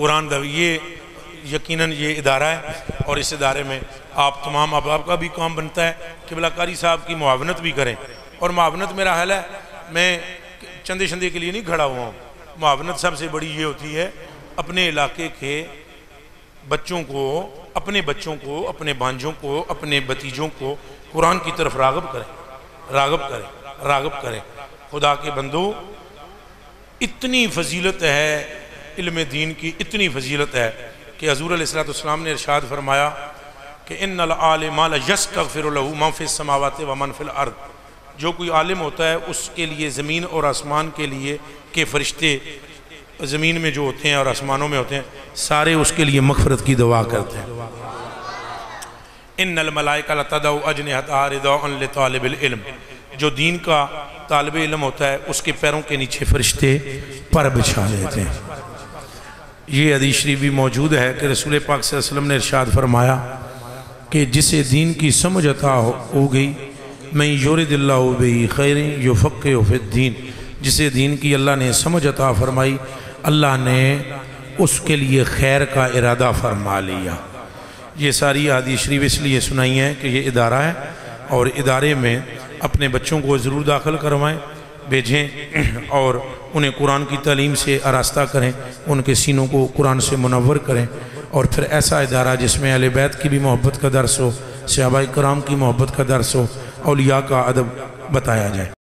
قرآن دا یہ یقیناً یہ ادارہ ہے، اور اس ادارے میں آپ تمام احباب کا بھی کام بنتا ہے کہ قبلہ قاری صاحب کی معاونت بھی کریں. اور معاونت میرا حال ہے، میں چندے شندے کے لیے نہیں کھڑا ہوا ہوں. معاونت سب سے بڑی یہ ہوتی ہے اپنے علاقے کے بچوں کو، اپنے بچوں کو، اپنے بانجوں کو، اپنے بتیجوں کو قرآن کی طرف راغب کریں. خدا کے بندو، اتنی فضیلت ہے علم دین کی، اتنی فضیلت ہے کہ حضور علیہ السلام نے ارشاد فرمایا کہ ان العالم یستغفر له من فی السماوات و من فی الارض. جو کوئی عالم ہوتا ہے اس کے لیے زمین اور آسمان کے لیے کہ فرشتے زمین میں جو ہوتے ہیں اور آسمانوں میں ہوتے ہیں سارے اس کے لیے مغفرت کی دعا کرتے ہیں. ان الملائکہ لتدعو اجنحتہا رضاء لطالب العلم. جو دین کا طالب علم ہوتا ہے اس کے پیروں کے نیچے فرشتے پر بچھا دیتے ہیں. یہ حدیث شریف بھی موجود ہے کہ رسول پاک صلی اللہ علیہ وسلم نے ارشاد فرمایا کہ جسے دین کی سمجھ عطا ہو گئی، من یرد اللہ بہ خیر یفقہہ فی الدین. جسے دین کی اللہ نے سمجھ عطا فرمائی، اللہ نے اس کے لیے خیر کا ارادہ فرما لیا. یہ ساری حدیث شریف اس لیے سنائی ہیں کہ یہ ادارہ ہے، اور ادارے میں اپنے بچوں کو ضرور داخل کروائیں، بھیجیں، اور انہیں قرآن کی تعلیم سے آراستہ کریں، ان کے سینوں کو قرآن سے منور کریں. اور پھر ایسا ادارہ جس میں اہل بیت کی بھی محبت کا درس ہو، صحابہ کرام کی محبت کا درس ہو، اولیاء کا ادب بتایا جائے.